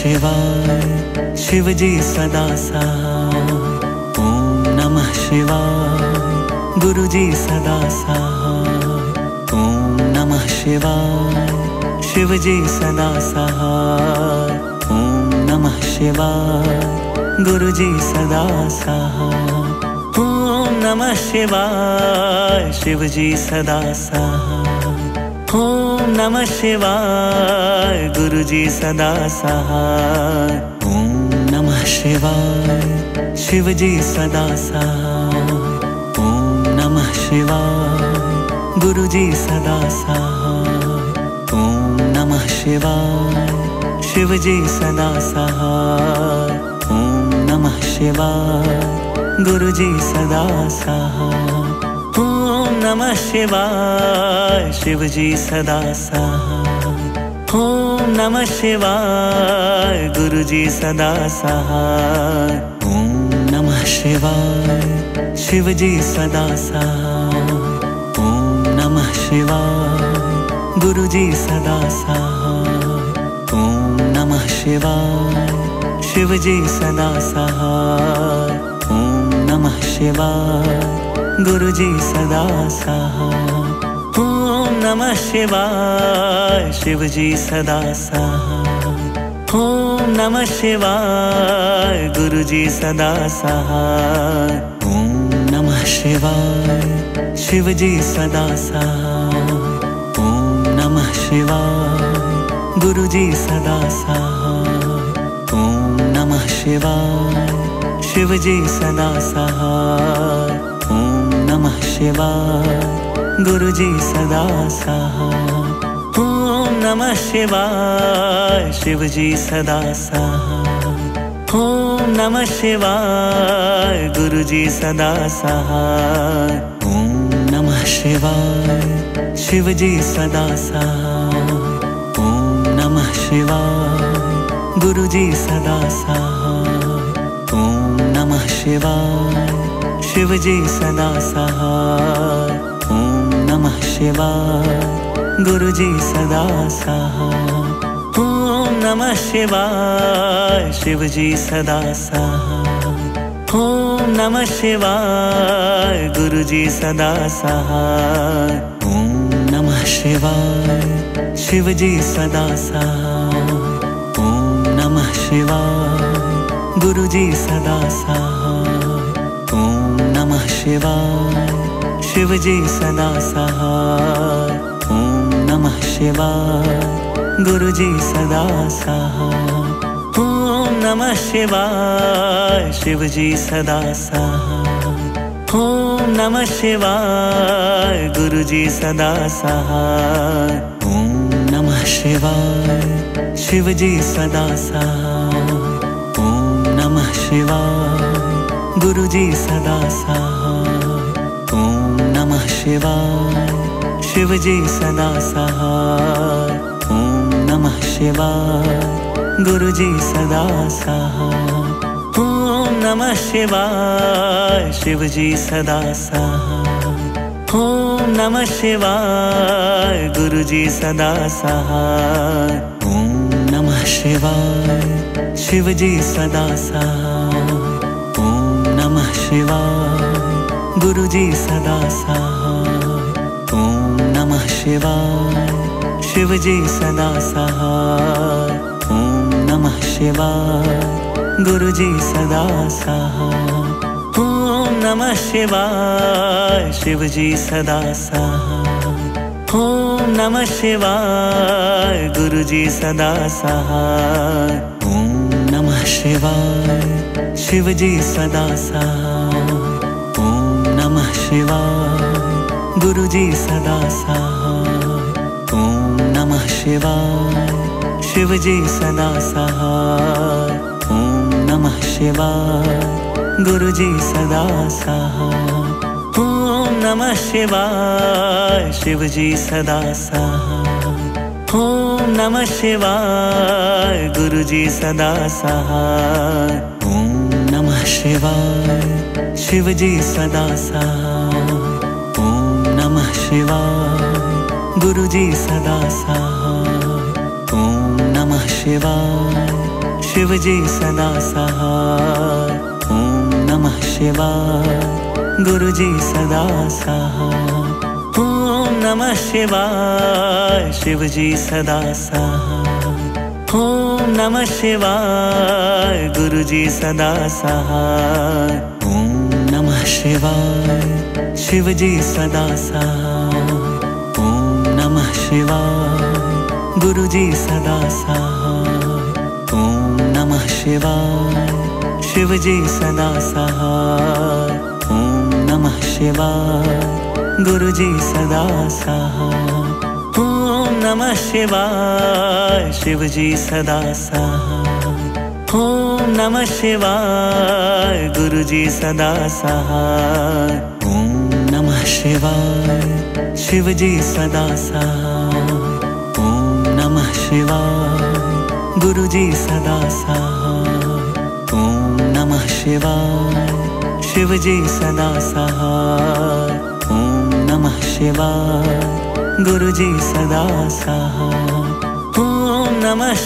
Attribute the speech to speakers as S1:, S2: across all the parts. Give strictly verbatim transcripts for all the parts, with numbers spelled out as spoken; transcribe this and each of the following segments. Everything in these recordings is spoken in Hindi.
S1: शिवाय, शिव जी सदा सहाय। ओम नमः शिवाय, गुरु जी सदा सहाय। ओम नमः शिवाय, शिव जी सदा सहाय। ओम नमः शिवाय, गुरु जी सदा सहाय। ओम नमः शिवाय, शिव जी सदा सहाय। ओम नमः शिवाय, गुरु जी सदा सहाय। ओम नमः शिवाय, शिव जी सदा सहाय। ओम नमः शिवाय, गुरु जी सदा सहाय। ओम नमः शिवाय, शिव जी सदा सहाय। ओम नमः शिवाय, गुरु जी सदा सहाय। ओम नमः शिवाय, शिव जी सदा सहाय। ओम नमः शिवाय, गुरु जी सदा सहाय। ओम नमः शिवाय, शिव जी सदा सहाय। ओम नमः शिवाय, गुरु जी सदा सहाय। ओम नमः शिवाय, शिव जी सदा सहाय। ओम नमः शिवाय, गुरु जी सदा सहाय। ओम नमः शिवाय, शिव जी सदा सहाय। ओम नमः शिवाय, गुरु जी सदा सहाय। ओम नमः शिवाय, शिव जी सदा सहाय। ओम नमः शिवाय, गुरु जी सदा सहाय। ओम नमः शिवाय, शिव जी सदा सहाय। ओम नमः शिवाय, गुरु जी सदा सहाय। ओम नमः शिवाय, शिव जी सदा सहाय। ओम नमः शिवाय, गुरु जी सदा सहाय। ओम नमः शिवाय, शिव जी सदा सहाय। ओम नमः शिवाय, गुरु जी सदा सहाय। ओम नमः शिवाय, शिव जी सदा सहाय। ओम नमः शिवाय, गुरु जी सदा सहाय। ओम नमः शिवाय, शिव जी सदा सहाय। ओम नमः शिवाय, गुरु जी सदा सहाय। ओम नमः शिवाय, शिव जी सदा सहाय। ओम नमः शिवाय, गुरु जी सदा सहाय। ओम नमः शिवाय, शिव जी सदा सहाय। ओम नमः शिवाय, गुरु जी सदा सहाय। ओम नमः शिवाय, शिव जी सदा सहाय। ओम नमः शिवाय, गुरु जी सदा सहाय। ओम नमः शिवाय, शिव जी सदा सहाय। ओम नमः शिवाय, गुरु जी सदा सहाय। ओम नमः शिवाय, शिव जी सदा सहाय। ओम नमः शिवाय, गुरु जी सदा सहाय। ओम नमः शिवाय, शिव जी सदा सहाय। ओम नमः शिवाय, गुरु जी सदा सहाय। ओम नमः शिवाय, शिव जी सदा सहाय। ओम नमः शिवाय, गुरु जी सदा सहाय। ओम नमः शिवाय, शिव जी सदा सहाय। ओम नमः शिवाय, गुरु जी सदा सहाय। ओम नमः शिवाय, शिव जी सदा सहाय। ओम नमः शिवाय, गुरु जी सदा सहाय। ओम नमः शिवाय, शिव जी सदा सहाय। ओम नमः शिवाय, गुरु जी सदा सहाय। ओम नमः शिवाय, शिव जी सदा सहाय। ओम नमः शिवाय, गुरु जी सदा सहाय। ओम नमः शिवाय, शिव जी सदा सहाय। ओम नमः शिवाय, गुरु जी सदा सहाय। ओम नमः शिवाय, शिव जी सदा सहाय। ओम नमः शिवाय, गुरु जी सदा सहाय। ओम नमः शिवाय, शिव जी सदा सहाय। ओम नमः शिवाय गुरु जी सदा सहाय। ओम नमः शिवाय शिव जी सदा सहाय। ओम नमः शिवाय गुरु जी सदा सहाय। ओम नमः शिवाय शिव जी सदा सहाय। ओम नमः शिवाय गुरु जी सदा सहाय। ओम नमः शिवाय शिव जी सदा सहाय। ओम नमः शिवाय गुरु जी सदा सहाय। ओम नमः शिवाय शिव जी सदा सहाय। ओम नमः शिवाय गुरु जी सदा सहाय। ओम नमः शिवाय शिव जी सदा सहाय। ओम नमः शिवाय गुरु जी सदा सहाय। ओम नमः शिवाय शिव जी सदा सहाय। ओम नमः शिवाय गुरु जी सदा सहाय। ओम नमः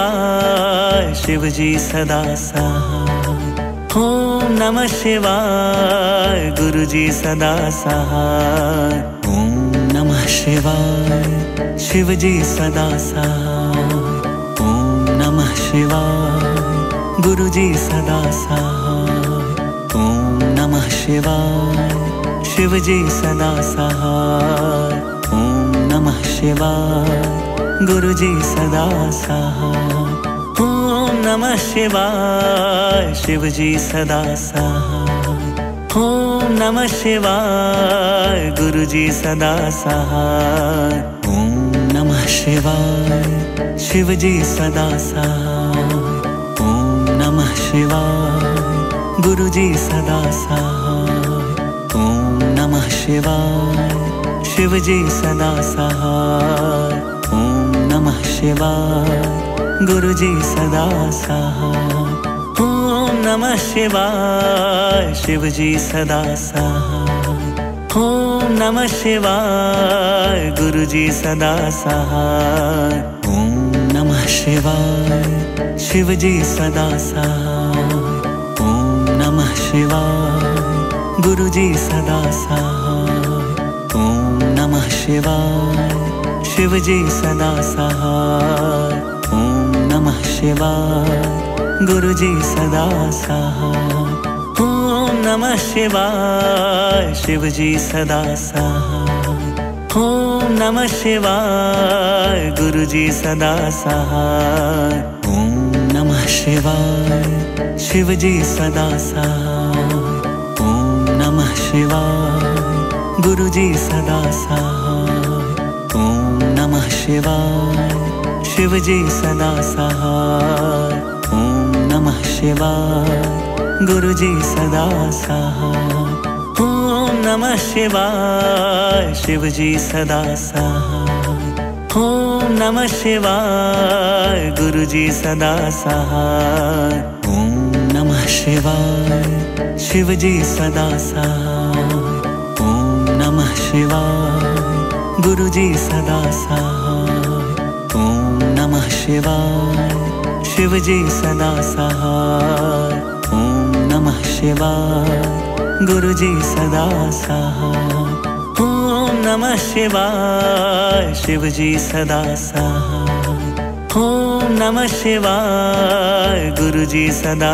S1: शिवाय शिव जी सदा सहाय। ओम नमः शिवाय गुरु जी सदा सहाय। ओम नमः शिवाय शिव जी सदा सहाय। ओम नमः शिवाय गुरु जी सदा सहाय। ओम नमः शिवाय शिव जी सदा सहाय। ओम नमः शिवाय गुरु जी सदा सहाय। ओम नमः शिवाय शिव जी सदा सहाय। ओम नमः शिवाय गुरु जी सदा सहाय। ओम नमः शिवाय शिव जी सदा सहाय। ओम नमः शिवाय गुरु जी सदा सहाय। ओम नमः शिवाय शिव जी सदा सहाय। ओम नमः शिवाय गुरु जी सदा सहाय। ओम नमः शिवाय शिव जी सदा सहाय। ओम नमः शिवाय गुरु जी सदा सहाय। ओम नमः शिवाय शिव जी सदा सहाय। ओम नमः शिवाय गुरु जी सदा सहाय। ओम नमः शिवाय शिव जी सदा सहाय। ओम नमः शिवाय गुरु जी सदा सहाय। ओम नमः शिवाय शिव जी सदा सहाय। ओम नमः शिवाय गुरु जी सदा सहाय। ओम नमः शिवाय शिव जी सदा सहाय। ओम नमः शिवाय गुरु जी सदा सहाय। ओम नमः शिवाय शिव जी सदा सहाय। ओम नमः शिवाय गुरु जी सदा सहाय। ओम नमः शिवाय शिव जी सदा सहाय। ओम नमः शिवाय गुरु जी सदा सहाय। ओम नमः शिवाय शिव जी सदा सहाय। ओम नमः शिवाय गुरु जी सदा सहाय। ओम नमः शिवाय शिव जी सदा सहाय। ओम नमः शिवाय गुरु जी सदा सहाय। ओम नमः शिवाय शिव जी सदा सहाय। ओम नमः शिवाय गुरु जी सदा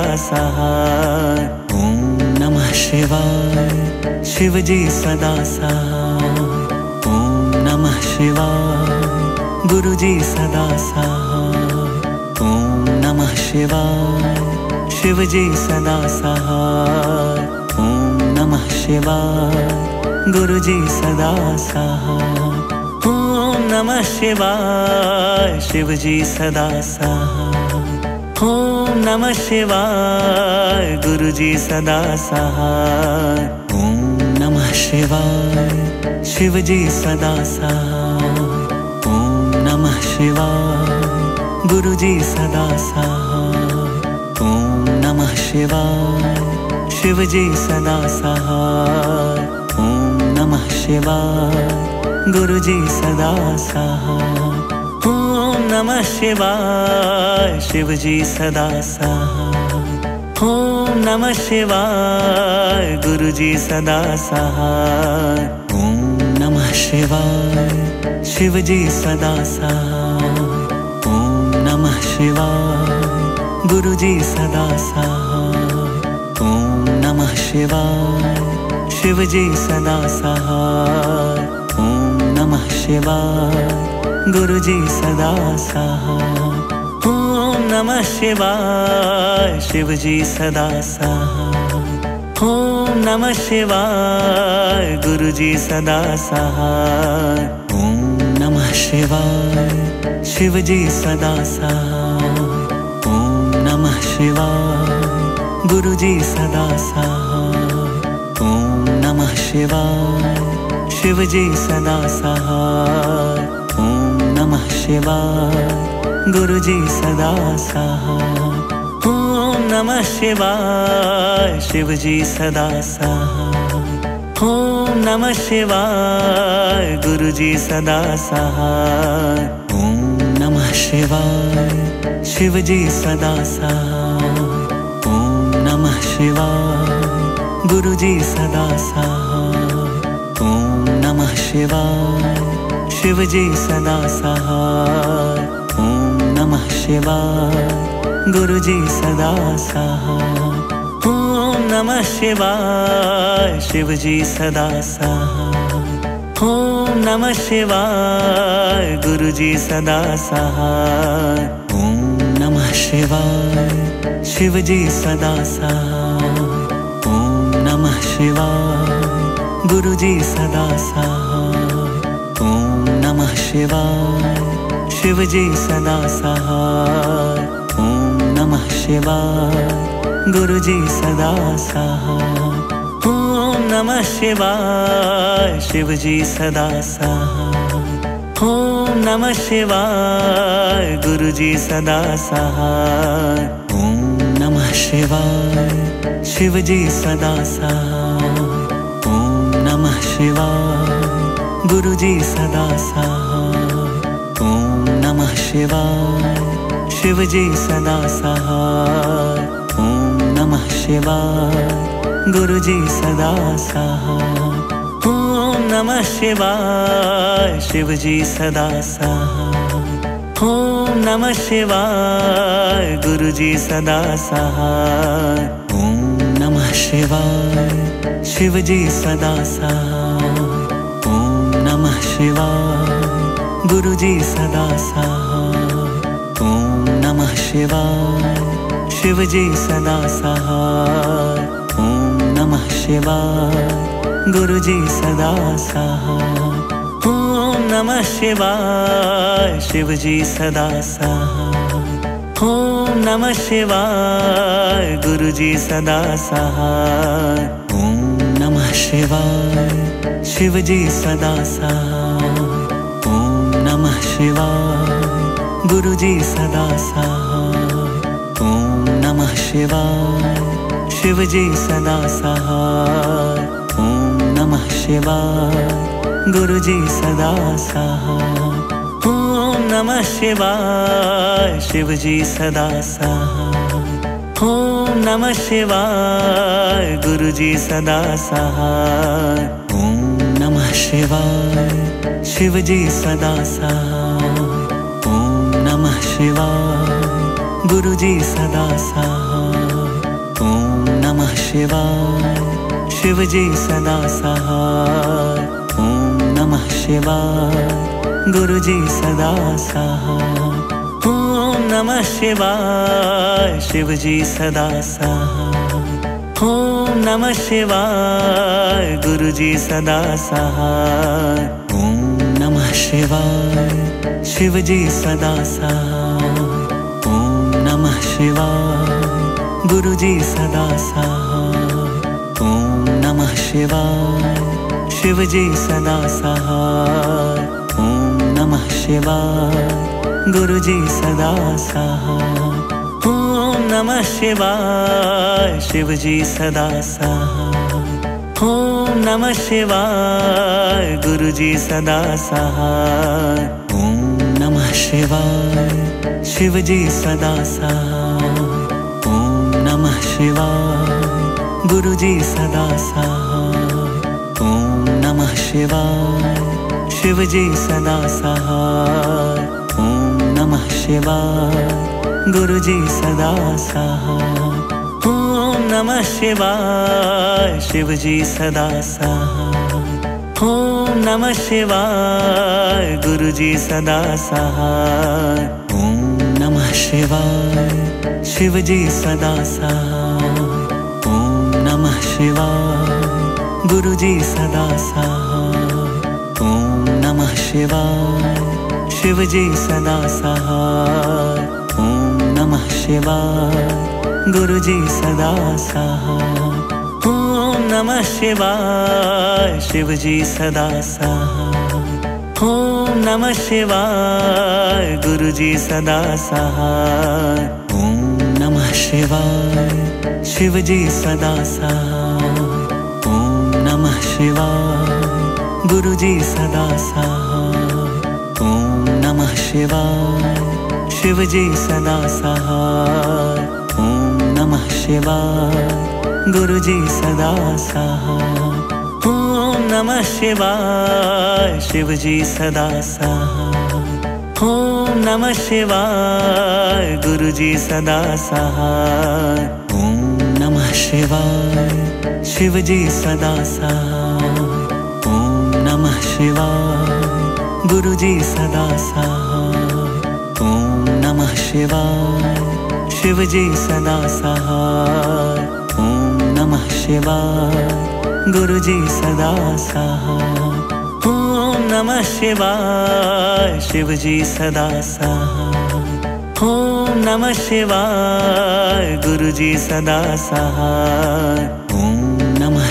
S1: सहाय। ओम नमः शिवाय शिव जी सदा सहाय। ओम नमः शिवाय गुरु जी सदा सहाय। ओम नमः शिवाय शिव जी सदा सहाय। ओम नमः शिवाय गुरु जी सदा सहाय। ओम नमः शिवाय शिव जी सदा सहाय। ओम नमः शिवाय गुरु जी सदा सहाय। ओम नमः शिवाय शिव जी सदा सहाय। ओम नमः शिवाय गुरु जी सदा सहाय। ओम नमः शिवाय शिव जी सदा सहाय। ओम नमः शिवाय गुरु जी सदा सहाय। ओम नमः शिवाय शिव जी सदा सहाय। ओम नमः शिवाय गुरु जी सदा सहाय। ओम नमः शिवाय शिव जी सदा सहाय। ओम नमः शिवाय गुरु जी सदा सहाय। ओम नमः शिवाय शिव जी सदा सहाय। ओम नमः शिवाय गुरु जी सदा सहाय। ओम नमः शिवाय शिव जी सदा सहाय। ओम नमः शिवाय गुरु जी सदा सहाय। ओम नमः शिवाय शिव जी सदा सहाय। ओम नमः शिवाय गुरु जी सदा सहाय। ओम नमः शिवाय शिव जी सदा सहाय। ओम नमः शिवाय गुरु जी सदा सहाय। ओम नमः शिवाय शिव जी सदा सहाय। ओम नमः शिवाय गुरु जी सदा सहाय। ओम नमः शिवाय शिव जी सदा सहाय। ओम नमः शिवाय गुरु जी सदा सहाय। ओम नमः शिवाय शिव जी सदा सहाय। ओम नमः शिवाय गुरु जी सदा सहाय। ओम नमः शिवाय शिव जी सदा सहाय। ओम नमः शिवाय गुरु जी सदा सहाय। ओम नमः शिवाय शिव जी सदा सहाय। ओम नमः शिवाय गुरु जी सदा सहाय। ओम नमः शिवाय शिव जी सदा सहाय। ओम नमः शिवाय गुरु जी सदा सहाय। ओम नमः शिवाय शिव जी सदा सहाय। ओम नमः शिवाय गुरु जी सदा सहाय। ओम नमः शिवाय शिव जी सदा सहाय। ओम नमः शिवाय गुरु जी सदा सहाय। ओम नमः शिवाय शिव जी सदा सहाय। ओम नमः शिवाय गुरु जी सदा सहाय। ओम नमः शिवाय शिव जी सदा सहाय। ओम नमः शिवाय गुरु जी सदा सहाय। ओम नमः शिवाय शिव जी सदा सहाय। ओम नमः शिवाय गुरु जी सदा सहाय। ओम नमः शिवाय शिव जी सदा सहाय। ओम नमः शिवाय गुरु जी सदा सहाय। ओम नमः शिवाय शिव जी सदा सहाय। ओम नमः शिवाय गुरु जी सदा सहाय। ओम नमः शिवाय शिव जी सदा सहाय। ओम नमः शिवाय गुरु जी सदा सहाय। ओम नमः शिवाय शिव जी सदा सहाय। ओम नमः शिवाय गुरु जी सदा सहाय। ओम नमः शिवाय शिव जी सदा सहाय। ओम नमः शिवाय गुरु जी सदा सहाय। ओम नमः शिवाय शिव जी सदा सहाय। ओम नमः शिवाय गुरु जी सदा सहाय। ओम नमः शिवाय शिव जी सदा सहाय। ओम नमः शिवाय गुरु जी सदा सहाय। ओम नमः शिवाय शिव जी सदा सहाय। ओम नमः शिवाय गुरु जी सदा सहाय। ओम नमः शिवाय शिव जी सदा सहाय। ओम नमः शिवाय गुरु जी सदा सहाय। ओम नमः शिवाय शिव जी सदा सहाय। ओम नमः शिवाय गुरु जी सदा सहाय। ओम नमः शिवाय शिव जी सदा सहाय। ओम नमः शिवाय गुरु जी सदा सहाय। ओम नमः शिवाय शिव जी सदा सहाय। ओम नमः शिवाय गुरु जी सदा सहाय। ओम नमः शिवाय शिव जी सदा सहाय। ओम नमः शिवाय गुरु जी सदा सहाय। ओम नमः शिवाय शिव जी सदा सहाय। ओम नमः शिवाय गुरु जी सदा सहाय। ओम नमः शिवाय शिव जी सदा सहाय। ओम नमः शिवाय गुरु जी सदा सहाय। ओम नमः शिवाय शिव जी सदा सहाय। ओम नमः शिवाय गुरु जी सदा सहाय। ओम नमः शिवाय शिव जी सदा सहाय। ओम नमः शिवाय गुरु जी सदा सहाय। ओम नमः शिवाय शिव जी सदा सहाय। ओम नमः शिवाय गुरु जी सदा सहाय। ओम नमः शिवाय शिव जी सदा सहाय। ओम नमः शिवाय गुरु जी सदा सहाय। ओम नमः शिवाय शिव जी सदा सहाय। ओम नमः शिवाय गुरु जी सदा सहाय। ओम नमः शिवाय शिव जी सदा सहाय। ओम नमः शिवाय गुरु जी सदा सहाय। ओम नमः शिवाय शिव जी सदा सहाय। ओम नमः शिवाय गुरु जी सदा सहाय। ओम नमः शिवाय शिव जी सदा सहाय। ओम नमः शिवाय गुरु जी सदा सहाय। ओम नमः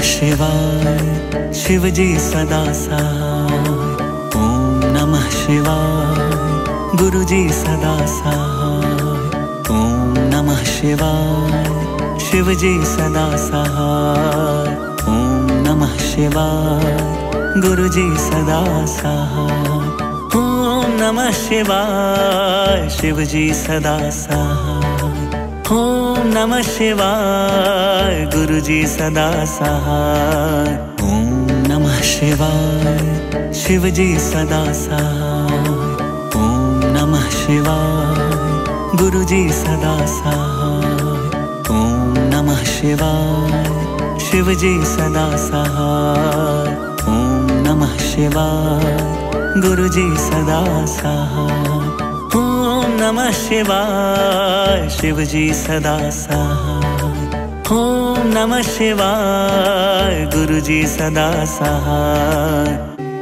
S1: शिवाय शिव जी सदा सहाय। ओम नमः शिवाय गुरु जी सदा सहाय। ओम नमः शिवाय शिव जी सदा सहाय। ओम नमः शिवाय गुरु जी सदा सहाय। ओम नमः शिवाय शिव जी सदा सहाय। ओम नमः शिवाय गुरु जी सदा सहाय। ओम नमः शिवाय शिव जी सदा सहाय। ओम नमः शिवाय गुरु जी सदा सहाय। ओम नमः शिवाय शिव जी सदा सहाय। ओम नमः शिवाय गुरु जी सदा सहाय। ओम नमः शिवाय शिव जी सदा सहाय। ओम नमः शिवाय गुरु जी सदा सहाय।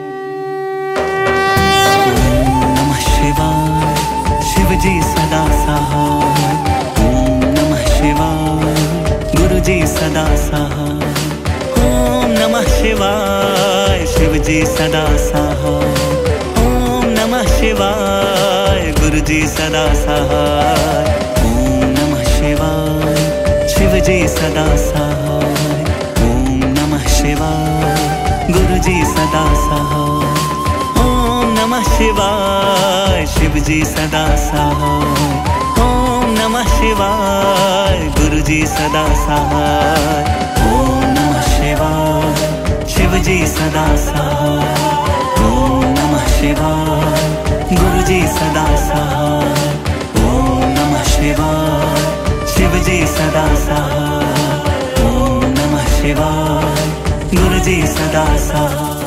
S1: ओम नमः शिवाय शिव जी सदा सहाय। ओम नमः शिवाय गुरु जी सदा सहाय। ओम नमः शिवाय शिव जी सदा सहाय। ओम नमः शिवाय गुरु जी सदा सहाय। ओम नमः शिवाय शिव जी सदा सहाय। ओम नमः शिवाय गुरु जी सदा सहाय। ओम नमः शिवाय शिव जी सदा सहाय। ओम नमः शिवाय गुरु जी सदा सहाय। ओम नमः शिवाय शिव जी सदा सहाय। ओम नमः शिवाय गुरु जी सदा सहाय। ओम नमः शिवाय शिव जी सदा सहाय। ओम नमः शिवाय गुरु जी सदा सहाय।